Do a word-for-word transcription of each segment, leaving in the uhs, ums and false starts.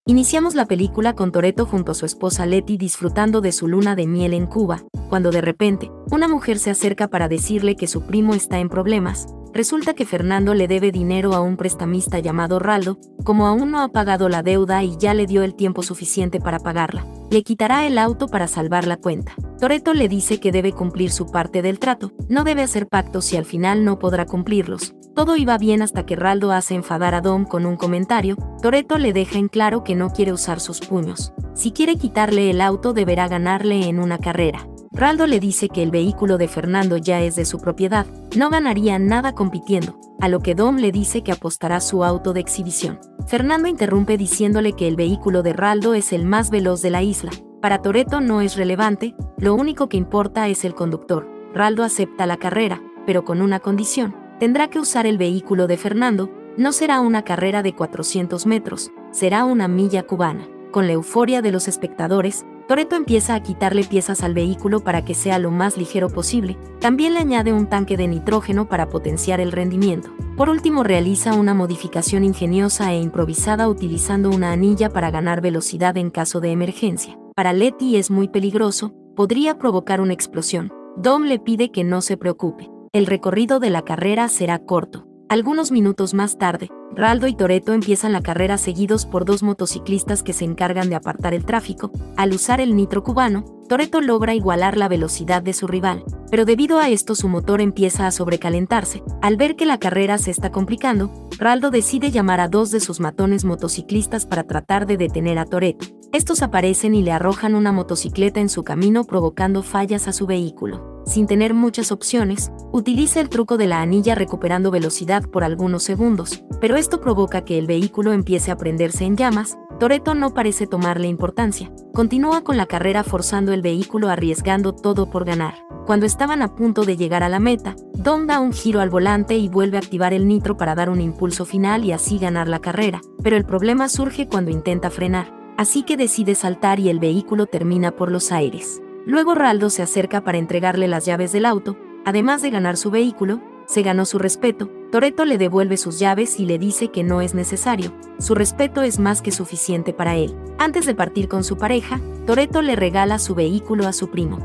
Iniciamos la película con Toretto junto a su esposa Letty disfrutando de su luna de miel en Cuba, cuando de repente, una mujer se acerca para decirle que su primo está en problemas. Resulta que Fernando le debe dinero a un prestamista llamado Raldo, como aún no ha pagado la deuda y ya le dio el tiempo suficiente para pagarla, le quitará el auto para salvar la cuenta. Toretto le dice que debe cumplir su parte del trato, no debe hacer pactos y al final no podrá cumplirlos. Todo iba bien hasta que Raldo hace enfadar a Dom con un comentario. Toretto le deja en claro que no quiere usar sus puños. Si quiere quitarle el auto deberá ganarle en una carrera. Raldo le dice que el vehículo de Fernando ya es de su propiedad, no ganaría nada compitiendo, a lo que Dom le dice que apostará su auto de exhibición. Fernando interrumpe diciéndole que el vehículo de Raldo es el más veloz de la isla. Para Toretto no es relevante, lo único que importa es el conductor. Raldo acepta la carrera, pero con una condición. Tendrá que usar el vehículo de Fernando, no será una carrera de cuatrocientos metros, será una milla cubana. Con la euforia de los espectadores, Toretto empieza a quitarle piezas al vehículo para que sea lo más ligero posible, también le añade un tanque de nitrógeno para potenciar el rendimiento. Por último realiza una modificación ingeniosa e improvisada utilizando una anilla para ganar velocidad en caso de emergencia. Para Letty es muy peligroso, podría provocar una explosión. Dom le pide que no se preocupe. El recorrido de la carrera será corto. Algunos minutos más tarde, Raldo y Toretto empiezan la carrera seguidos por dos motociclistas que se encargan de apartar el tráfico. Al usar el nitro cubano, Toretto logra igualar la velocidad de su rival, pero debido a esto su motor empieza a sobrecalentarse. Al ver que la carrera se está complicando, Raldo decide llamar a dos de sus matones motociclistas para tratar de detener a Toretto. Estos aparecen y le arrojan una motocicleta en su camino provocando fallas a su vehículo. Sin tener muchas opciones, utiliza el truco de la anilla recuperando velocidad por algunos segundos, pero esto provoca que el vehículo empiece a prenderse en llamas. Toretto no parece tomarle importancia, continúa con la carrera forzando el vehículo arriesgando todo por ganar. Cuando estaban a punto de llegar a la meta, Dom da un giro al volante y vuelve a activar el nitro para dar un impulso final y así ganar la carrera, pero el problema surge cuando intenta frenar, así que decide saltar y el vehículo termina por los aires. Luego Raldo se acerca para entregarle las llaves del auto. Además de ganar su vehículo, se ganó su respeto. Toretto le devuelve sus llaves y le dice que no es necesario. Su respeto es más que suficiente para él. Antes de partir con su pareja, Toretto le regala su vehículo a su primo.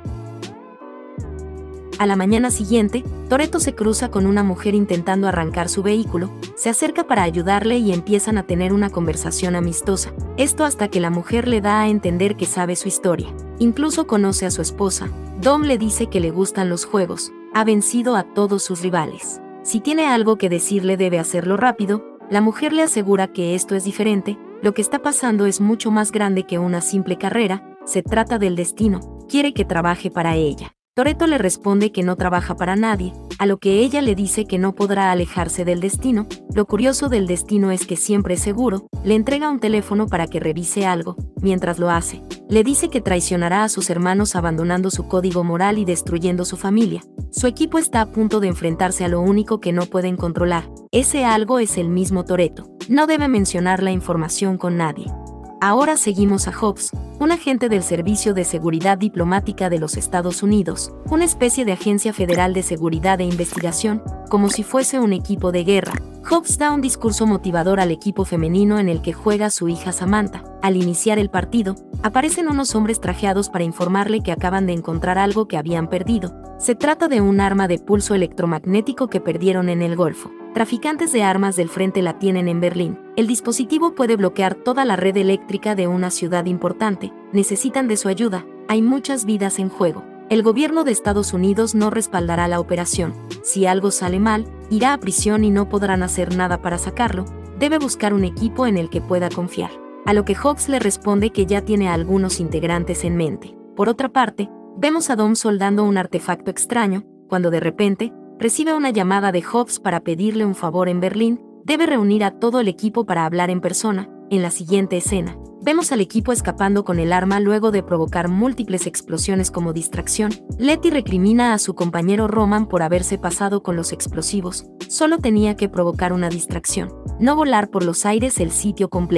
A la mañana siguiente, Toretto se cruza con una mujer intentando arrancar su vehículo, se acerca para ayudarle y empiezan a tener una conversación amistosa. Esto hasta que la mujer le da a entender que sabe su historia. Incluso conoce a su esposa. Dom le dice que le gustan los juegos, ha vencido a todos sus rivales. Si tiene algo que decirle debe hacerlo rápido. La mujer le asegura que esto es diferente, lo que está pasando es mucho más grande que una simple carrera, se trata del destino, quiere que trabaje para ella. Toretto le responde que no trabaja para nadie, a lo que ella le dice que no podrá alejarse del destino. Lo curioso del destino es que siempre es seguro, le entrega un teléfono para que revise algo. Mientras lo hace, le dice que traicionará a sus hermanos abandonando su código moral y destruyendo su familia. Su equipo está a punto de enfrentarse a lo único que no pueden controlar. Ese algo es el mismo Toretto. No debe mencionar la información con nadie. Ahora seguimos a Hobbs, un agente del Servicio de Seguridad Diplomática de los Estados Unidos, una especie de agencia federal de seguridad e investigación, como si fuese un equipo de guerra. Hobbs da un discurso motivador al equipo femenino en el que juega su hija Samantha. Al iniciar el partido, aparecen unos hombres trajeados para informarle que acaban de encontrar algo que habían perdido. Se trata de un arma de pulso electromagnético que perdieron en el Golfo. Traficantes de armas del frente la tienen en Berlín. El dispositivo puede bloquear toda la red eléctrica de una ciudad importante. Necesitan de su ayuda. Hay muchas vidas en juego. El gobierno de Estados Unidos no respaldará la operación. Si algo sale mal, irá a prisión y no podrán hacer nada para sacarlo. Debe buscar un equipo en el que pueda confiar. A lo que Hobbs le responde que ya tiene a algunos integrantes en mente. Por otra parte, vemos a Dom soldando un artefacto extraño, cuando de repente, recibe una llamada de Hobbs para pedirle un favor en Berlín. Debe reunir a todo el equipo para hablar en persona. En la siguiente escena, vemos al equipo escapando con el arma luego de provocar múltiples explosiones como distracción. Letty recrimina a su compañero Roman por haberse pasado con los explosivos. Solo tenía que provocar una distracción, no volar por los aires el sitio completo.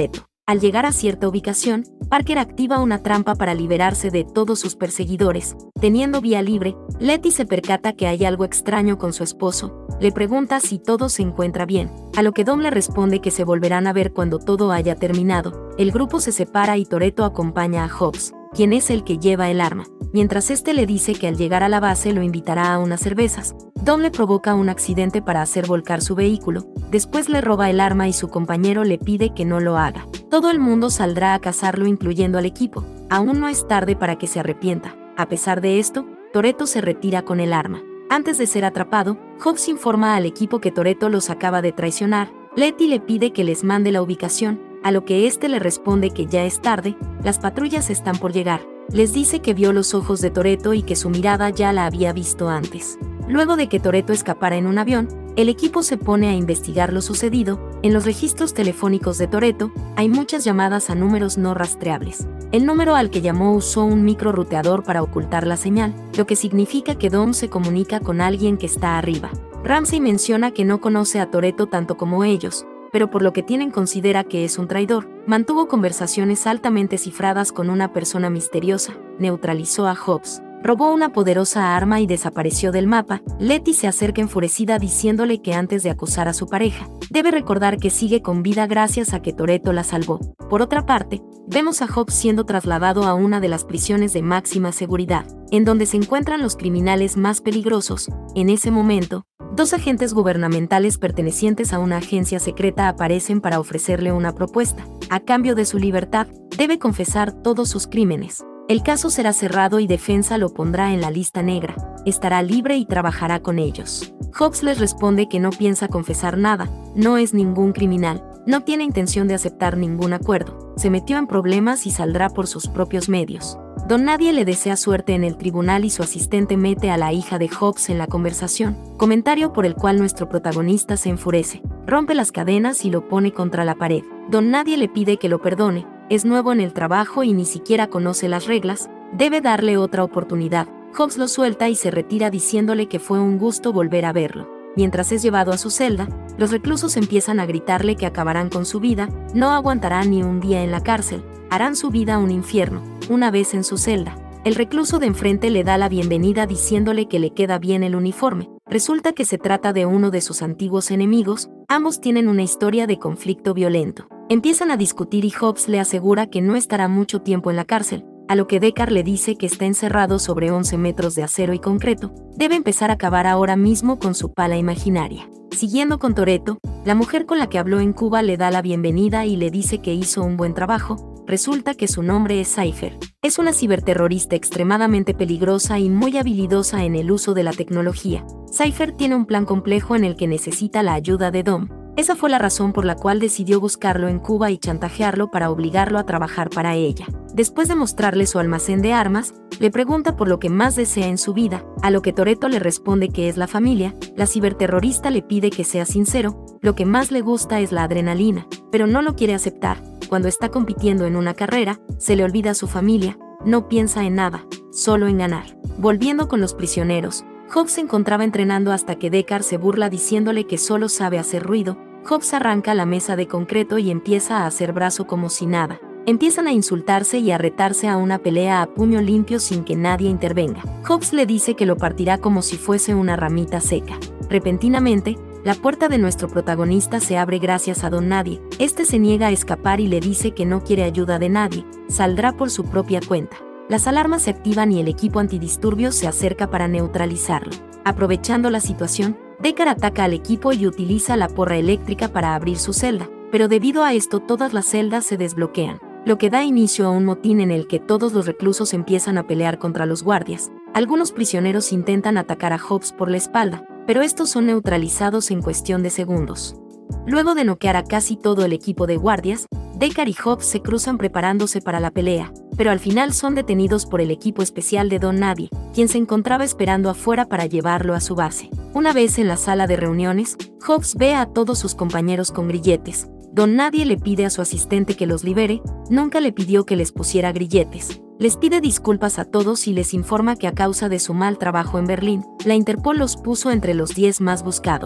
Al llegar a cierta ubicación, Parker activa una trampa para liberarse de todos sus perseguidores. Teniendo vía libre, Letty se percata que hay algo extraño con su esposo. Le pregunta si todo se encuentra bien, a lo que Dom le responde que se volverán a ver cuando todo haya terminado. El grupo se separa y Toretto acompaña a Hobbs, quien es el que lleva el arma, mientras este le dice que al llegar a la base lo invitará a unas cervezas. Dom le provoca un accidente para hacer volcar su vehículo, después le roba el arma y su compañero le pide que no lo haga. Todo el mundo saldrá a cazarlo, incluyendo al equipo. Aún no es tarde para que se arrepienta. A pesar de esto, Toretto se retira con el arma. Antes de ser atrapado, Hobbs informa al equipo que Toretto los acaba de traicionar. Letty le pide que les mande la ubicación, a lo que este le responde que ya es tarde, las patrullas están por llegar. Les dice que vio los ojos de Toretto y que su mirada ya la había visto antes. Luego de que Toretto escapara en un avión, el equipo se pone a investigar lo sucedido. En los registros telefónicos de Toretto, hay muchas llamadas a números no rastreables. El número al que llamó usó un microruteador para ocultar la señal, lo que significa que Dom se comunica con alguien que está arriba. Ramsey menciona que no conoce a Toretto tanto como ellos, pero por lo que tienen considera que es un traidor. Mantuvo conversaciones altamente cifradas con una persona misteriosa, neutralizó a Hobbs, robó una poderosa arma y desapareció del mapa. Letty se acerca enfurecida diciéndole que antes de acusar a su pareja, debe recordar que sigue con vida gracias a que Toretto la salvó. Por otra parte, vemos a Hobbs siendo trasladado a una de las prisiones de máxima seguridad, en donde se encuentran los criminales más peligrosos. En ese momento, dos agentes gubernamentales pertenecientes a una agencia secreta aparecen para ofrecerle una propuesta. A cambio de su libertad, debe confesar todos sus crímenes. El caso será cerrado y Defensa lo pondrá en la lista negra. Estará libre y trabajará con ellos. Hobbs les responde que no piensa confesar nada, no es ningún criminal, no tiene intención de aceptar ningún acuerdo, se metió en problemas y saldrá por sus propios medios. Don Nadie le desea suerte en el tribunal y su asistente mete a la hija de Hobbs en la conversación, comentario por el cual nuestro protagonista se enfurece, rompe las cadenas y lo pone contra la pared. Don Nadie le pide que lo perdone, es nuevo en el trabajo y ni siquiera conoce las reglas, debe darle otra oportunidad. Hobbs lo suelta y se retira diciéndole que fue un gusto volver a verlo. Mientras es llevado a su celda, los reclusos empiezan a gritarle que acabarán con su vida, no aguantará ni un día en la cárcel, harán su vida un infierno. Una vez en su celda, el recluso de enfrente le da la bienvenida diciéndole que le queda bien el uniforme. Resulta que se trata de uno de sus antiguos enemigos, ambos tienen una historia de conflicto violento. Empiezan a discutir y Hobbs le asegura que no estará mucho tiempo en la cárcel, a lo que Deckard le dice que está encerrado sobre once metros de acero y concreto, debe empezar a cavar ahora mismo con su pala imaginaria. Siguiendo con Toretto, la mujer con la que habló en Cuba le da la bienvenida y le dice que hizo un buen trabajo. Resulta que su nombre es Cypher. Es una ciberterrorista extremadamente peligrosa y muy habilidosa en el uso de la tecnología. Cypher tiene un plan complejo en el que necesita la ayuda de Dom. Esa fue la razón por la cual decidió buscarlo en Cuba y chantajearlo para obligarlo a trabajar para ella. Después de mostrarle su almacén de armas, le pregunta por lo que más desea en su vida, a lo que Toretto le responde que es la familia. La ciberterrorista le pide que sea sincero, lo que más le gusta es la adrenalina, pero no lo quiere aceptar. Cuando está compitiendo en una carrera, se le olvida su familia, no piensa en nada, solo en ganar. Volviendo con los prisioneros, Hobbs se encontraba entrenando hasta que Deckard se burla diciéndole que solo sabe hacer ruido. Hobbs arranca la mesa de concreto y empieza a hacer brazo como si nada. Empiezan a insultarse y a retarse a una pelea a puño limpio sin que nadie intervenga. Hobbs le dice que lo partirá como si fuese una ramita seca. Repentinamente, la puerta de nuestro protagonista se abre gracias a Don Nadie. Este se niega a escapar y le dice que no quiere ayuda de nadie, saldrá por su propia cuenta. Las alarmas se activan y el equipo antidisturbios se acerca para neutralizarlo. Aprovechando la situación, Deckard ataca al equipo y utiliza la porra eléctrica para abrir su celda, pero debido a esto todas las celdas se desbloquean, lo que da inicio a un motín en el que todos los reclusos empiezan a pelear contra los guardias. Algunos prisioneros intentan atacar a Hobbs por la espalda, pero estos son neutralizados en cuestión de segundos. Luego de noquear a casi todo el equipo de guardias, Deckard y Hobbs se cruzan preparándose para la pelea, pero al final son detenidos por el equipo especial de Don Nadie, quien se encontraba esperando afuera para llevarlo a su base. Una vez en la sala de reuniones, Hobbs ve a todos sus compañeros con grilletes. Don Nadie le pide a su asistente que los libere, nunca le pidió que les pusiera grilletes. Les pide disculpas a todos y les informa que a causa de su mal trabajo en Berlín, la Interpol los puso entre los diez más buscados.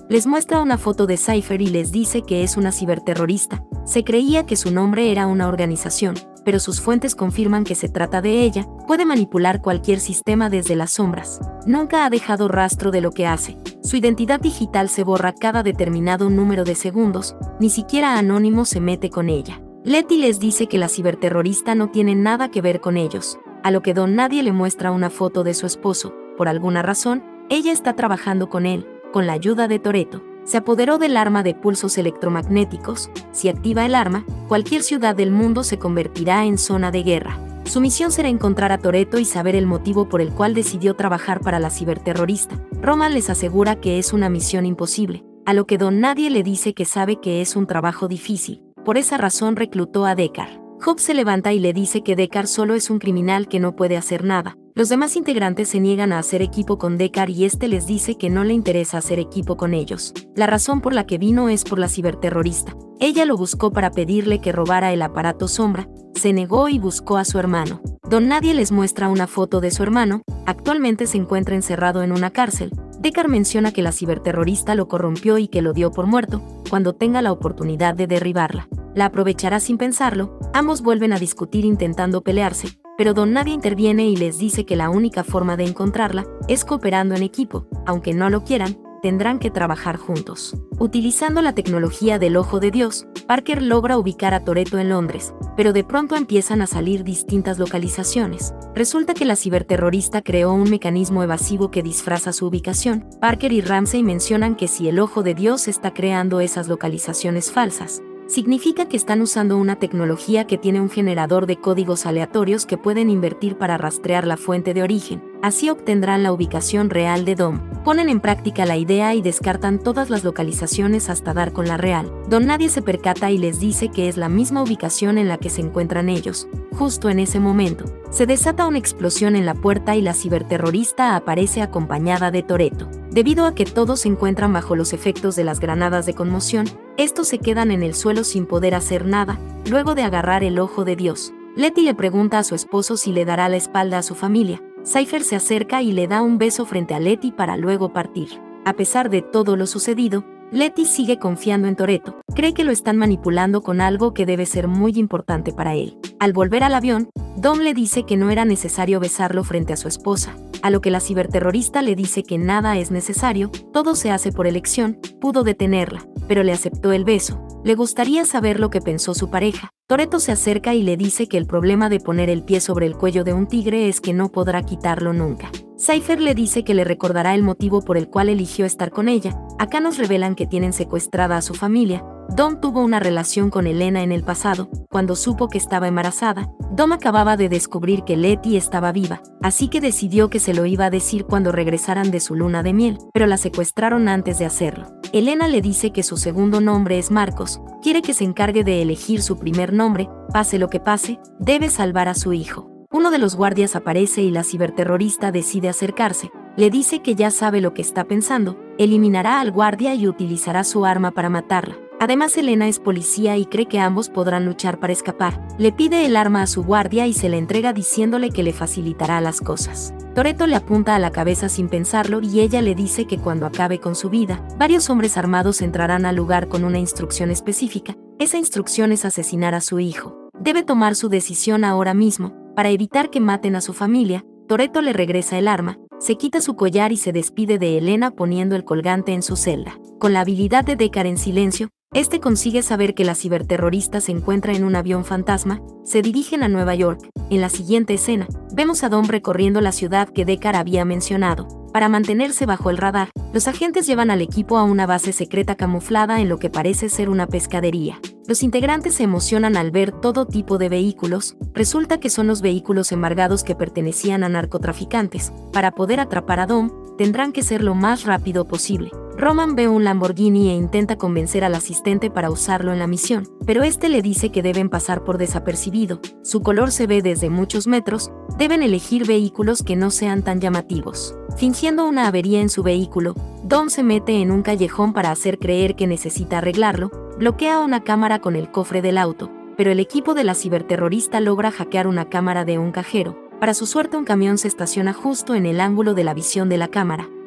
les muestra una foto de Cypher y les dice que es una ciberterrorista. Se creía que su nombre era una organización, pero sus fuentes confirman que se trata de ella. Puede manipular cualquier sistema desde las sombras. Nunca ha dejado rastro de lo que hace. Su identidad digital se borra cada determinado número de segundos, ni siquiera Anónimo se mete con ella. Letty les dice que la ciberterrorista no tiene nada que ver con ellos, a lo que Don Nadie le muestra una foto de su esposo. Por alguna razón, ella está trabajando con él, con la ayuda de Toretto. Se apoderó del arma de pulsos electromagnéticos. Si activa el arma, cualquier ciudad del mundo se convertirá en zona de guerra. Su misión será encontrar a Toretto y saber el motivo por el cual decidió trabajar para la ciberterrorista. Roman les asegura que es una misión imposible, a lo que Don Nadie le dice que sabe que es un trabajo difícil. Por esa razón reclutó a Deckard. Hope se levanta y le dice que Deckard solo es un criminal que no puede hacer nada. Los demás integrantes se niegan a hacer equipo con Deckard y este les dice que no le interesa hacer equipo con ellos. La razón por la que vino es por la ciberterrorista. Ella lo buscó para pedirle que robara el aparato Sombra. Se negó y buscó a su hermano. Don Nadie les muestra una foto de su hermano. Actualmente se encuentra encerrado en una cárcel. Deckard menciona que la ciberterrorista lo corrompió y que lo dio por muerto. Cuando tenga la oportunidad de derribarla, la aprovechará sin pensarlo. Ambos vuelven a discutir intentando pelearse, pero Don Nadie interviene y les dice que la única forma de encontrarla es cooperando en equipo. Aunque no lo quieran, tendrán que trabajar juntos. Utilizando la tecnología del Ojo de Dios, Parker logra ubicar a Toretto en Londres, pero de pronto empiezan a salir distintas localizaciones. Resulta que la ciberterrorista creó un mecanismo evasivo que disfraza su ubicación. Parker y Ramsey mencionan que si el Ojo de Dios está creando esas localizaciones falsas, significa que están usando una tecnología que tiene un generador de códigos aleatorios que pueden invertir para rastrear la fuente de origen. Así obtendrán la ubicación real de Dom. Ponen en práctica la idea y descartan todas las localizaciones hasta dar con la real. Don Nadie se percata y les dice que es la misma ubicación en la que se encuentran ellos. Justo en ese momento, se desata una explosión en la puerta y la ciberterrorista aparece acompañada de Toretto. Debido a que todos se encuentran bajo los efectos de las granadas de conmoción, estos se quedan en el suelo sin poder hacer nada, luego de agarrar el Ojo de Dios. Letty le pregunta a su esposo si le dará la espalda a su familia. Cypher se acerca y le da un beso frente a Letty para luego partir. A pesar de todo lo sucedido, Letty sigue confiando en Toretto. Cree que lo están manipulando con algo que debe ser muy importante para él. Al volver al avión, Dom le dice que no era necesario besarlo frente a su esposa, a lo que la ciberterrorista le dice que nada es necesario, todo se hace por elección. Pudo detenerla, pero le aceptó el beso. Le gustaría saber lo que pensó su pareja. Toretto se acerca y le dice que el problema de poner el pie sobre el cuello de un tigre es que no podrá quitarlo nunca. Cypher le dice que le recordará el motivo por el cual eligió estar con ella. Acá nos revelan que tienen secuestrada a su familia. Dom tuvo una relación con Elena en el pasado. Cuando supo que estaba embarazada, Dom acababa de descubrir que Letty estaba viva, así que decidió que se lo iba a decir cuando regresaran de su luna de miel, pero la secuestraron antes de hacerlo. Elena le dice que su segundo nombre es Marcos, quiere que se encargue de elegir su primer nombre. Pase lo que pase, debe salvar a su hijo. Uno de los guardias aparece y la ciberterrorista decide acercarse. Le dice que ya sabe lo que está pensando, eliminará al guardia y utilizará su arma para matarla. Además, Elena es policía y cree que ambos podrán luchar para escapar. Le pide el arma a su guardia y se la entrega diciéndole que le facilitará las cosas. Toretto le apunta a la cabeza sin pensarlo y ella le dice que cuando acabe con su vida, varios hombres armados entrarán al lugar con una instrucción específica. Esa instrucción es asesinar a su hijo. Debe tomar su decisión ahora mismo. Para evitar que maten a su familia, Toretto le regresa el arma, se quita su collar y se despide de Elena poniendo el colgante en su celda. Con la habilidad de Deckard en silencio, este consigue saber que la ciberterrorista se encuentra en un avión fantasma. Se dirigen a Nueva York. En la siguiente escena, vemos a Dom recorriendo la ciudad que Deckard había mencionado. Para mantenerse bajo el radar, los agentes llevan al equipo a una base secreta camuflada en lo que parece ser una pescadería. Los integrantes se emocionan al ver todo tipo de vehículos. Resulta que son los vehículos embargados que pertenecían a narcotraficantes. Para poder atrapar a Dom, tendrán que ser lo más rápido posible. Roman ve un Lamborghini e intenta convencer al asistente para usarlo en la misión, pero este le dice que deben pasar por desapercibido. Su color se ve desde muchos metros, deben elegir vehículos que no sean tan llamativos. Fingiendo una avería en su vehículo, Dom se mete en un callejón para hacer creer que necesita arreglarlo, bloquea una cámara con el cofre del auto, pero el equipo de la ciberterrorista logra hackear una cámara de un cajero. Para su suerte, un camión se estaciona justo en el ángulo de la visión de la cámara.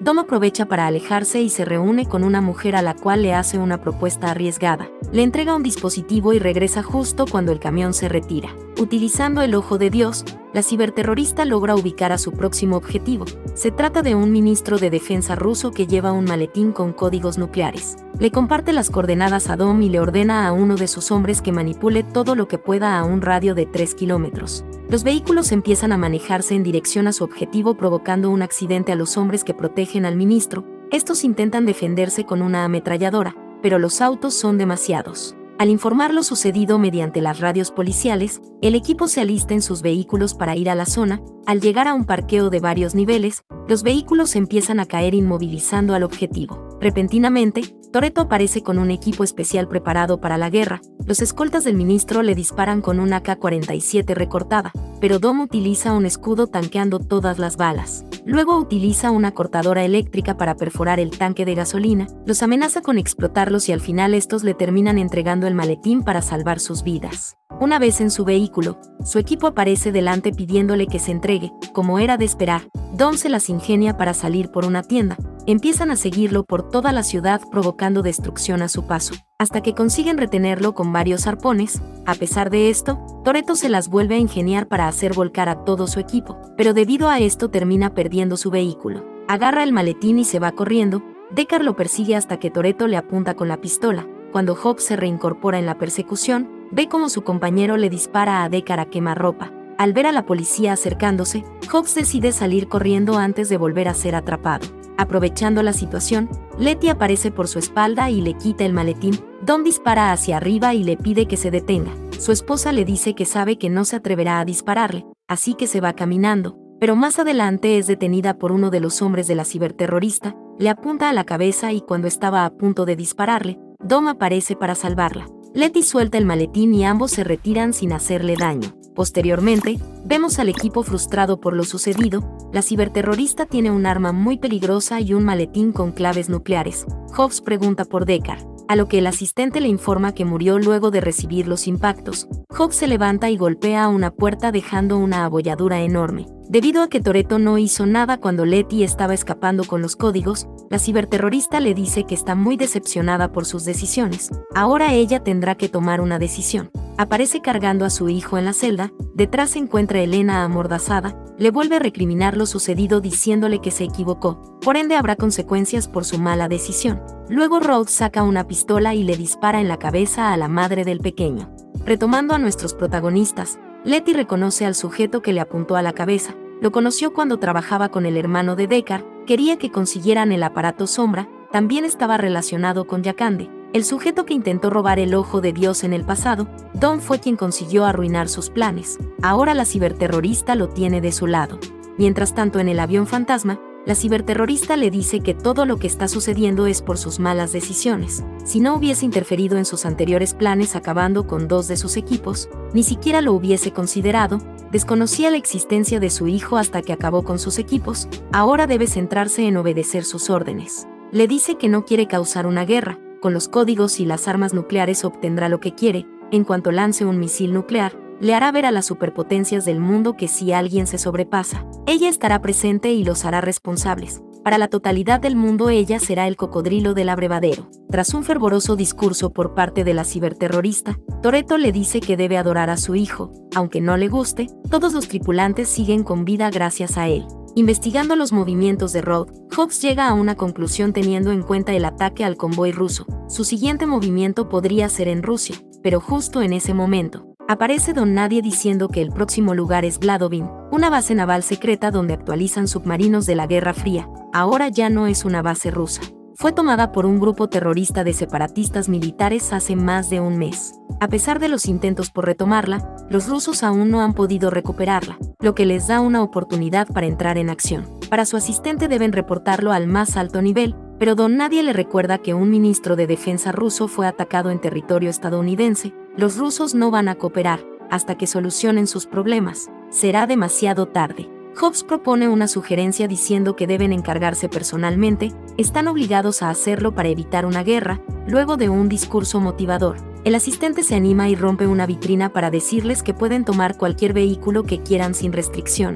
Dom aprovecha para alejarse y se reúne con una mujer a la cual le hace una propuesta arriesgada. Le entrega un dispositivo y regresa justo cuando el camión se retira. Utilizando el ojo de Dios, la ciberterrorista logra ubicar a su próximo objetivo. Se trata de un ministro de defensa ruso que lleva un maletín con códigos nucleares. Le comparte las coordenadas a Dom y le ordena a uno de sus hombres que manipule todo lo que pueda a un radio de tres kilómetros. Los vehículos empiezan a manejarse en dirección a su objetivo, provocando un accidente a los hombres que protegen al ministro. Estos intentan defenderse con una ametralladora, pero los autos son demasiados. Al informar lo sucedido mediante las radios policiales, el equipo se alista en sus vehículos para ir a la zona. Al llegar a un parqueo de varios niveles, los vehículos empiezan a caer inmovilizando al objetivo. Repentinamente, Toretto aparece con un equipo especial preparado para la guerra. Los escoltas del ministro le disparan con una A K cuarenta y siete recortada, pero Dom utiliza un escudo tanqueando todas las balas. Luego utiliza una cortadora eléctrica para perforar el tanque de gasolina, los amenaza con explotarlos y al final estos le terminan entregando el maletín para salvar sus vidas. Una vez en su vehículo, su equipo aparece delante pidiéndole que se entregue. Como era de esperar, Dom se las ingenia para salir por una tienda. Empiezan a seguirlo por toda la ciudad provocando destrucción a su paso, hasta que consiguen retenerlo con varios arpones. A pesar de esto, Toretto se las vuelve a ingeniar para hacer volcar a todo su equipo, pero debido a esto termina perdiendo su vehículo. Agarra el maletín y se va corriendo. Deckard lo persigue hasta que Toretto le apunta con la pistola. Cuando Hobbs se reincorpora en la persecución, ve como su compañero le dispara a Deckard a quemarropa. Al ver a la policía acercándose, Hobbs decide salir corriendo antes de volver a ser atrapado. Aprovechando la situación, Letty aparece por su espalda y le quita el maletín. Dom dispara hacia arriba y le pide que se detenga. Su esposa le dice que sabe que no se atreverá a dispararle, así que se va caminando, pero más adelante es detenida por uno de los hombres de la ciberterrorista, le apunta a la cabeza y cuando estaba a punto de dispararle, Dom aparece para salvarla. Letty suelta el maletín y ambos se retiran sin hacerle daño. Posteriormente, vemos al equipo frustrado por lo sucedido. La ciberterrorista tiene un arma muy peligrosa y un maletín con claves nucleares. Hobbs pregunta por Deckard, a lo que el asistente le informa que murió luego de recibir los impactos. Hobbs se levanta y golpea una puerta dejando una abolladura enorme. Debido a que Toretto no hizo nada cuando Letty estaba escapando con los códigos, la ciberterrorista le dice que está muy decepcionada por sus decisiones. Ahora ella tendrá que tomar una decisión. Aparece cargando a su hijo en la celda. Detrás se encuentra Elena amordazada. Le vuelve a recriminar lo sucedido diciéndole que se equivocó, por ende habrá consecuencias por su mala decisión. Luego Rhodes saca una pistola y le dispara en la cabeza a la madre del pequeño. Retomando a nuestros protagonistas, Letty reconoce al sujeto que le apuntó a la cabeza. Lo conoció cuando trabajaba con el hermano de Deckard, quería que consiguieran el aparato Sombra, también estaba relacionado con Yakande, el sujeto que intentó robar el ojo de Dios en el pasado. Dom fue quien consiguió arruinar sus planes. Ahora la ciberterrorista lo tiene de su lado. Mientras tanto, en el avión fantasma, la ciberterrorista le dice que todo lo que está sucediendo es por sus malas decisiones. Si no hubiese interferido en sus anteriores planes acabando con dos de sus equipos, ni siquiera lo hubiese considerado, desconocía la existencia de su hijo hasta que acabó con sus equipos, ahora debe centrarse en obedecer sus órdenes. Le dice que no quiere causar una guerra, con los códigos y las armas nucleares obtendrá lo que quiere. En cuanto lance un misil nuclear, le hará ver a las superpotencias del mundo que si alguien se sobrepasa, ella estará presente y los hará responsables. Para la totalidad del mundo ella será el cocodrilo del abrevadero. Tras un fervoroso discurso por parte de la ciberterrorista, Toretto le dice que debe adorar a su hijo. Aunque no le guste, todos los tripulantes siguen con vida gracias a él. Investigando los movimientos de Rhodes, Hobbs llega a una conclusión teniendo en cuenta el ataque al convoy ruso. Su siguiente movimiento podría ser en Rusia, pero justo en ese momento, aparece Don Nadie diciendo que el próximo lugar es Gladovin, una base naval secreta donde actualizan submarinos de la Guerra Fría. Ahora ya no es una base rusa. Fue tomada por un grupo terrorista de separatistas militares hace más de un mes. A pesar de los intentos por retomarla, los rusos aún no han podido recuperarla, lo que les da una oportunidad para entrar en acción. Para su asistente deben reportarlo al más alto nivel, pero Don Nadie le recuerda que un ministro de defensa ruso fue atacado en territorio estadounidense. Los rusos no van a cooperar hasta que solucionen sus problemas. Será demasiado tarde. Hobbs propone una sugerencia diciendo que deben encargarse personalmente, están obligados a hacerlo para evitar una guerra. Luego de un discurso motivador, el asistente se anima y rompe una vitrina para decirles que pueden tomar cualquier vehículo que quieran sin restricciones.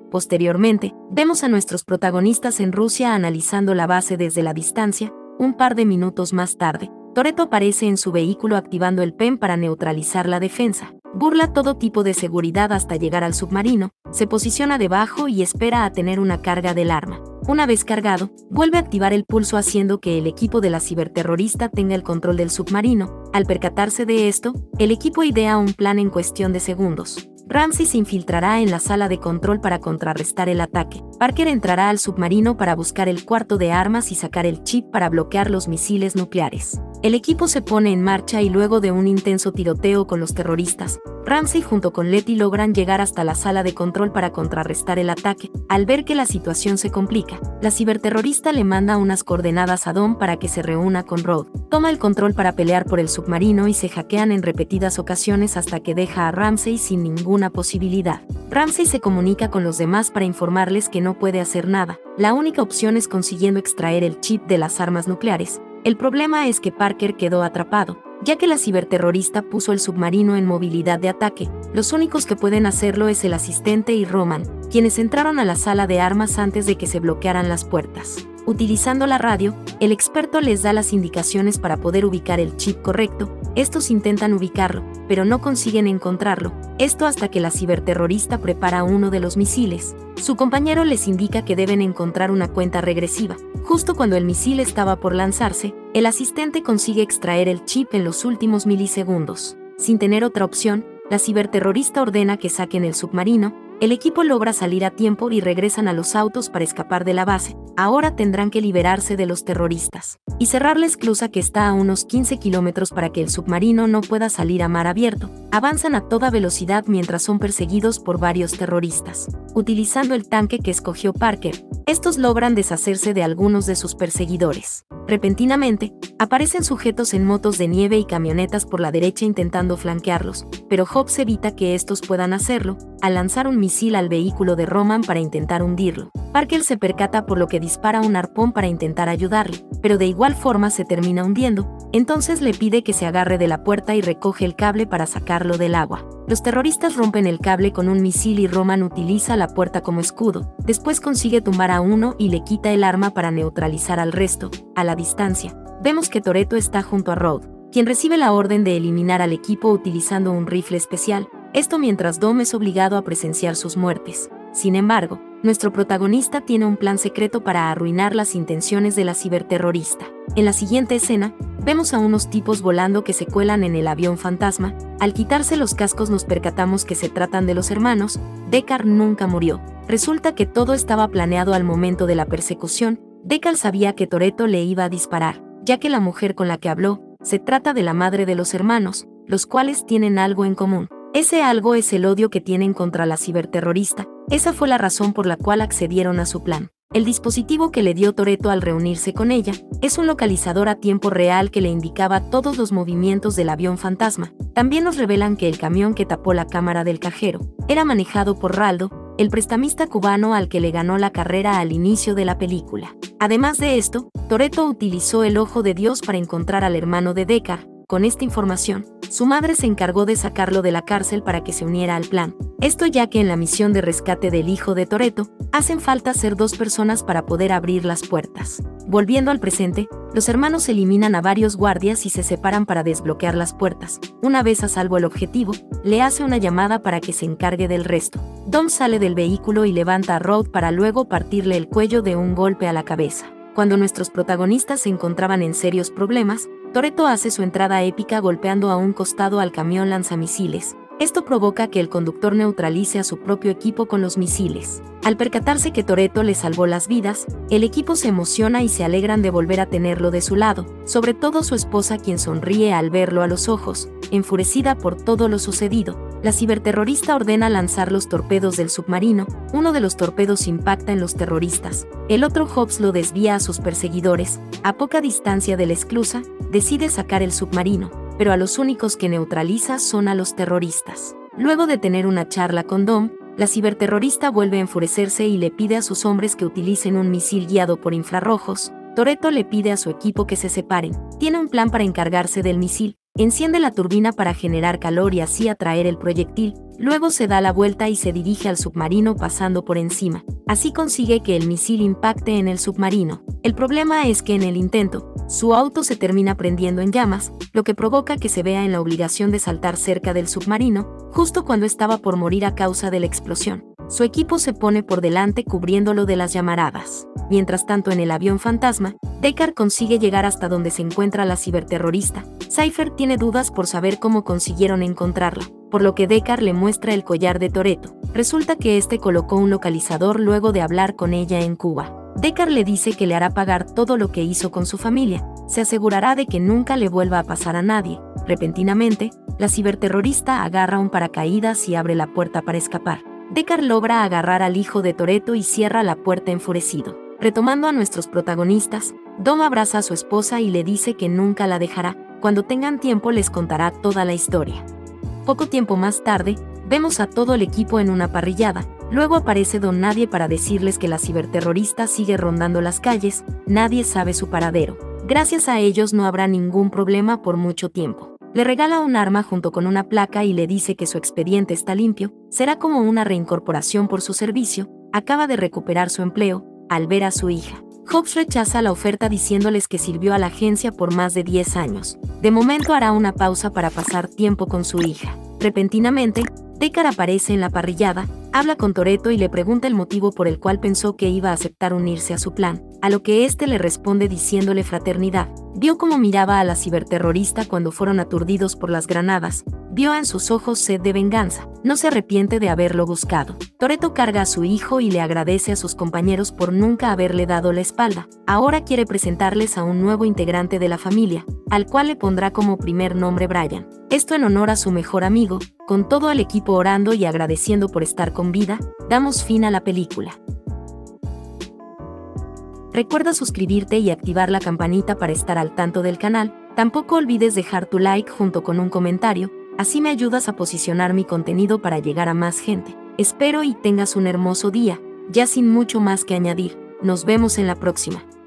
Posteriormente, vemos a nuestros protagonistas en Rusia analizando la base desde la distancia. Un par de minutos más tarde, Toretto aparece en su vehículo activando el P E M para neutralizar la defensa. Burla todo tipo de seguridad hasta llegar al submarino, se posiciona debajo y espera a tener una carga del arma. Una vez cargado, vuelve a activar el pulso haciendo que el equipo de la ciberterrorista tenga el control del submarino. Al percatarse de esto, el equipo idea un plan en cuestión de segundos. Ramsey se infiltrará en la sala de control para contrarrestar el ataque. Parker entrará al submarino para buscar el cuarto de armas y sacar el chip para bloquear los misiles nucleares. El equipo se pone en marcha y luego de un intenso tiroteo con los terroristas, Ramsey junto con Letty logran llegar hasta la sala de control para contrarrestar el ataque. Al ver que la situación se complica, la ciberterrorista le manda unas coordenadas a Dom para que se reúna con Rod. Toma el control para pelear por el submarino y se hackean en repetidas ocasiones hasta que deja a Ramsey sin ninguna posibilidad. Ramsey se comunica con los demás para informarles que no puede hacer nada. La única opción es consiguiendo extraer el chip de las armas nucleares. El problema es que Parker quedó atrapado, ya que la ciberterrorista puso el submarino en movilidad de ataque. Los únicos que pueden hacerlo es el asistente y Roman, quienes entraron a la sala de armas antes de que se bloquearan las puertas. Utilizando la radio, el experto les da las indicaciones para poder ubicar el chip correcto. Estos intentan ubicarlo, pero no consiguen encontrarlo. Esto hasta que la ciberterrorista prepara uno de los misiles. Su compañero les indica que deben encontrar una cuenta regresiva. Justo cuando el misil estaba por lanzarse, el asistente consigue extraer el chip en los últimos milisegundos. Sin tener otra opción, la ciberterrorista ordena que saquen el submarino. El equipo logra salir a tiempo y regresan a los autos para escapar de la base. Ahora tendrán que liberarse de los terroristas y cerrar la esclusa que está a unos quince kilómetros para que el submarino no pueda salir a mar abierto. Avanzan a toda velocidad mientras son perseguidos por varios terroristas. Utilizando el tanque que escogió Parker, estos logran deshacerse de algunos de sus perseguidores. Repentinamente, aparecen sujetos en motos de nieve y camionetas por la derecha intentando flanquearlos, pero Hobbs evita que estos puedan hacerlo, al lanzar un misil al vehículo de Roman para intentar hundirlo. Parker se percata por lo que dispara un arpón para intentar ayudarle, pero de igual forma se termina hundiendo. Entonces le pide que se agarre de la puerta y recoge el cable para sacarlo del agua. Los terroristas rompen el cable con un misil y Roman utiliza la puerta como escudo. Después consigue tumbar a uno y le quita el arma para neutralizar al resto. A la distancia, vemos que Toretto está junto a Rod, quien recibe la orden de eliminar al equipo utilizando un rifle especial. Esto mientras Dom es obligado a presenciar sus muertes. Sin embargo, nuestro protagonista tiene un plan secreto para arruinar las intenciones de la ciberterrorista. En la siguiente escena, vemos a unos tipos volando que se cuelan en el avión fantasma. Al quitarse los cascos nos percatamos que se tratan de los hermanos. Deckard nunca murió. Resulta que todo estaba planeado al momento de la persecución. Deckard sabía que Toretto le iba a disparar, ya que la mujer con la que habló se trata de la madre de los hermanos, los cuales tienen algo en común. Ese algo es el odio que tienen contra la ciberterrorista. Esa fue la razón por la cual accedieron a su plan. El dispositivo que le dio Toretto al reunirse con ella es un localizador a tiempo real que le indicaba todos los movimientos del avión fantasma. También nos revelan que el camión que tapó la cámara del cajero era manejado por Raldo, el prestamista cubano al que le ganó la carrera al inicio de la película. Además de esto, Toretto utilizó el ojo de Dios para encontrar al hermano de Deckard. Con esta información, su madre se encargó de sacarlo de la cárcel para que se uniera al plan. Esto ya que en la misión de rescate del hijo de Toretto, hacen falta ser dos personas para poder abrir las puertas. Volviendo al presente, los hermanos eliminan a varios guardias y se separan para desbloquear las puertas. Una vez a salvo el objetivo, le hace una llamada para que se encargue del resto. Dom sale del vehículo y levanta a Rod para luego partirle el cuello de un golpe a la cabeza. Cuando nuestros protagonistas se encontraban en serios problemas, Toretto hace su entrada épica golpeando a un costado al camión lanzamisiles. Esto provoca que el conductor neutralice a su propio equipo con los misiles. Al percatarse que Toretto le salvó las vidas, el equipo se emociona y se alegran de volver a tenerlo de su lado, sobre todo su esposa quien sonríe al verlo a los ojos, enfurecida por todo lo sucedido. La ciberterrorista ordena lanzar los torpedos del submarino. Uno de los torpedos impacta en los terroristas. El otro Hobbs lo desvía a sus perseguidores. A poca distancia de la esclusa, decide sacar el submarino, pero a los únicos que neutraliza son a los terroristas. Luego de tener una charla con Dom, la ciberterrorista vuelve a enfurecerse y le pide a sus hombres que utilicen un misil guiado por infrarrojos. Toretto le pide a su equipo que se separen. Tiene un plan para encargarse del misil. enciende la turbina para generar calor y así atraer el proyectil, luego se da la vuelta y se dirige al submarino pasando por encima. Así consigue que el misil impacte en el submarino. El problema es que en el intento, su auto se termina prendiendo en llamas, lo que provoca que se vea en la obligación de saltar cerca del submarino, justo cuando estaba por morir a causa de la explosión. Su equipo se pone por delante cubriéndolo de las llamaradas. Mientras tanto, en el avión fantasma, Deckard consigue llegar hasta donde se encuentra la ciberterrorista. Cypher tiene dudas por saber cómo consiguieron encontrarla, por lo que Deckard le muestra el collar de Toretto. Resulta que este colocó un localizador luego de hablar con ella en Cuba. Deckard le dice que le hará pagar todo lo que hizo con su familia, se asegurará de que nunca le vuelva a pasar a nadie. Repentinamente, la ciberterrorista agarra un paracaídas y abre la puerta para escapar. Deckard logra agarrar al hijo de Toretto y cierra la puerta enfurecido. Retomando a nuestros protagonistas, Dom abraza a su esposa y le dice que nunca la dejará. Cuando tengan tiempo les contará toda la historia. Poco tiempo más tarde, vemos a todo el equipo en una parrillada. Luego aparece Don Nadie para decirles que la ciberterrorista sigue rondando las calles, nadie sabe su paradero. Gracias a ellos no habrá ningún problema por mucho tiempo. Le regala un arma junto con una placa y le dice que su expediente está limpio, será como una reincorporación por su servicio, acaba de recuperar su empleo, al ver a su hija. Hobbs rechaza la oferta diciéndoles que sirvió a la agencia por más de diez años. De momento hará una pausa para pasar tiempo con su hija. Repentinamente, Deckard aparece en la parrillada, habla con Toretto y le pregunta el motivo por el cual pensó que iba a aceptar unirse a su plan, a lo que éste le responde diciéndole fraternidad. Vio cómo miraba a la ciberterrorista cuando fueron aturdidos por las granadas, vio en sus ojos sed de venganza, no se arrepiente de haberlo buscado. Toretto carga a su hijo y le agradece a sus compañeros por nunca haberle dado la espalda. Ahora quiere presentarles a un nuevo integrante de la familia, al cual le pondrá como primer nombre Brian. Esto en honor a su mejor amigo. Con todo el equipo orando y agradeciendo por estar con vida, damos fin a la película. Recuerda suscribirte y activar la campanita para estar al tanto del canal. Tampoco olvides dejar tu like junto con un comentario, así me ayudas a posicionar mi contenido para llegar a más gente. Espero y tengas un hermoso día, ya sin mucho más que añadir. Nos vemos en la próxima.